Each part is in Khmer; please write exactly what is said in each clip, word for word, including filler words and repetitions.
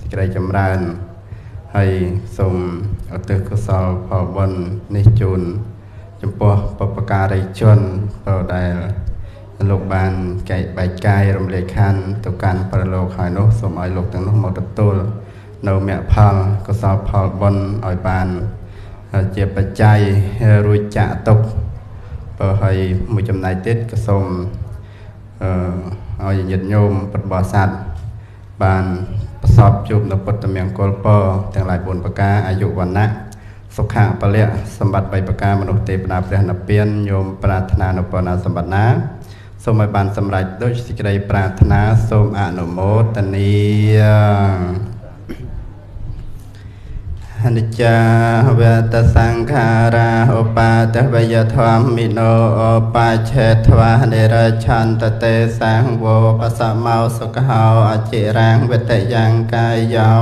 ក្តីចម្រើនហើយសូមឧទ្ទិសកុសលផលបុណ្យនេះជូនចំពោះបុព្វការីជនដែលលោកបានចែកបែកកាយរំលែកខណ្ឌទៅកាន់ប្រលោកហើយនោះសូមឲ្យលោកទាំងនោះមកទទួលនៅមគ្គផលកុសលផលបុណ្យឲ្យបានជាបច្ច័យរួចចាក់ទុកបើហើយមួយចំណែកទៀតក៏សូមអឺឲ្យញាតិញោមពុទ្ធបរិស័ទបានប្រសពជួបនៅពុទ្ធមង្គលពរទាំងឡាយបួនប្រការអាយុវណ្ណៈសុខៈពលៈសម្បត្តិបីប្រការមនុស្សទេវតាព្រះនិព្វានញោមប្រាថ្នានៅបណ្ណាសម្បត្តិណាសូមឲ្យបានសម្រេចដូចសេចក្តីប្រាថ្នាសូមអនុមោទនាអនិច្ចាវតសង្ខារាឧបាទវយធម្មិណោឧបាឆេធ្វានិរឆន្តតេសាងវោបសមោសុខោអចិរាងវតយ៉ាងកាយយោ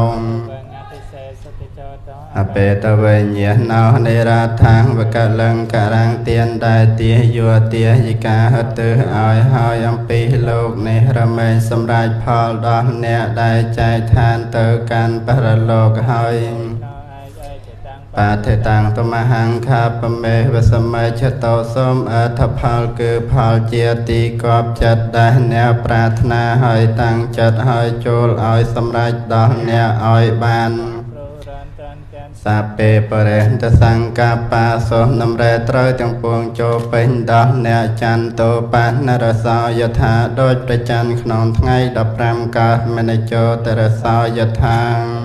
អបេតវេញាណោនិរាថាងវកលង្ការังទៀនដែលទាយោទាយិកាហទើឲ្យហើយអំពីលោកនេះរមែងសម្រាប់ផលដល់អ្នកដែលចែកឋានទៅកាន់បរលោកហើយបាធិតាំងតមហង្ខាបមេវសម័យចតោសូមអត្ថផលគឺផលជាទីកប់ចិត្តដែលអ្នកប្រាថ្នាហើយតាំងចិត្តហើយចូលឲ្យសម្រេចដល់អ្នកឲ្យបានសាពេបរេតសង្កាបាសូនំរែត្រូវទាំងពួងចូលពេញដោះអ្នកច័ន្ទោបាននរសោយថាដូចប្រច័នក្នុងថ្ងៃដប់ប្រាំកើតមនិជោតរសោយថា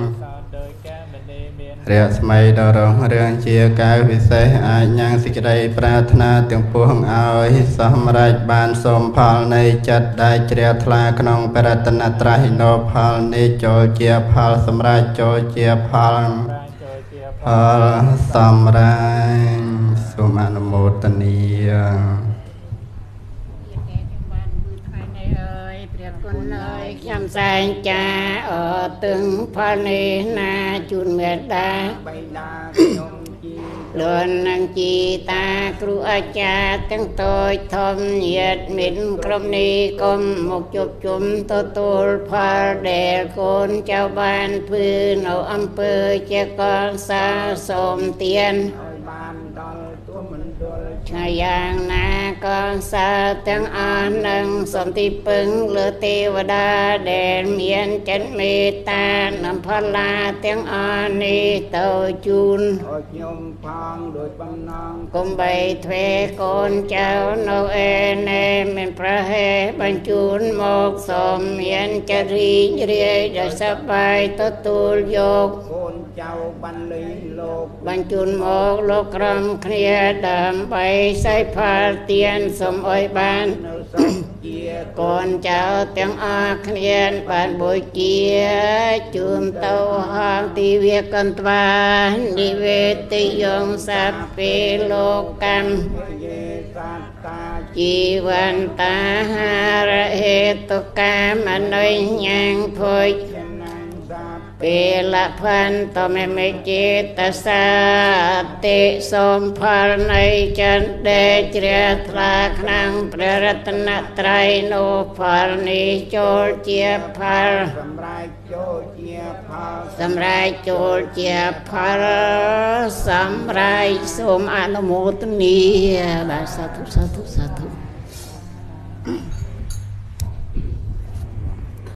រាស្មីដរងរឿងជាកៅវិសេសអាចញ៉ាំងសេចក្តីប្រាថ្នាទាំងពួងឲ្យសម្រេចបានសូមផលនៃចិត្តដែលជ្រះថ្លាក្នុងបរតនត្រ័យនោផលនេះចូលជាផលសម្រេចចូលជាផលផលសម្រេចសូមអនុមោទនាខ្ញុំសែងចាអទឹងផលនេះណាជូនមេត្តាបៃតាខ្ញុំជីលន់នឹងជីតាគ្រូអាចារ្យទាំងតូចធំញាតិមិត្តក្រុមនេះគុំមកជួបជុំទទួលផលដែលកូនចៅបានធ្វើនៅអំពើជាកលសាសូមទានឲ្យបានដល់ទួមណ្ឌលឆ្ងាយយ៉ាងណាក៏សាទាំងអស់នឹងសំទីពឹងលើទេវតាដែលមានចិត្តមេត្តានាំផលឡាទាំងអស់នេះទៅជូនឲ្យខ្ញុំផងដោយបំណងកុំបីទ្វេកូនចៅនៅឯណែមានប្រហែបញ្ជូនមកសូមមានចិត្តរីករាយដោយសប្បាយទទួលយកកូនចៅបានលីលោកបញ្ជូនមកលោកក្រំគ្នាដើម្បីសៃផលទានសូមអុយបានជាកូនចៅទាំងអស់គ្នាបានបូជាជូនទៅហងទីវាកន្ត្វានិវេតិយងសព្ពេលោកកម្មជីវន្តាហារហេតុកាមអនុញ្ញាងភុយពេលផន្តមេមេចេតសាតិសូមផលនៃចន្ទដែលជ្រះថ្លាក្នុងព្រះរតនត្រ័យនោះផលនេះចូលជាផលសម្រាប់ចូលជាផលសម្រាប់ចូលជាផលសម្រាប់សូមអនុមោទនាបាទសាធុសាធុសាធុ